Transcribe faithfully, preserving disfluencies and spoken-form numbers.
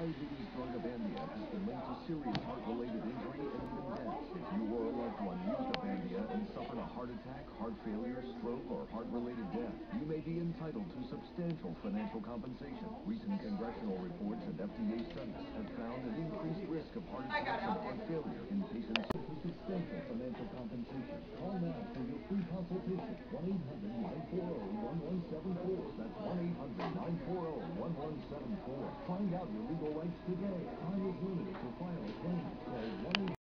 diabetes drug Avandia has been linked to serious heart-related injury and even death. If you or a loved one used Avandia and suffered a heart attack, heart failure, stroke, or heart-related death, you may be entitled to substantial financial compensation. Recent congressional reports and F D A studies have found an increased risk of heart attacks and heart failure in patients with substantial financial compensation. Call now for your free consultation. one eight hundred nine four zero one one seven four. That's one eight hundred nine four zero one one seven four. Find out your legal rights today. Time is limited to file a claim. Call one eight hundred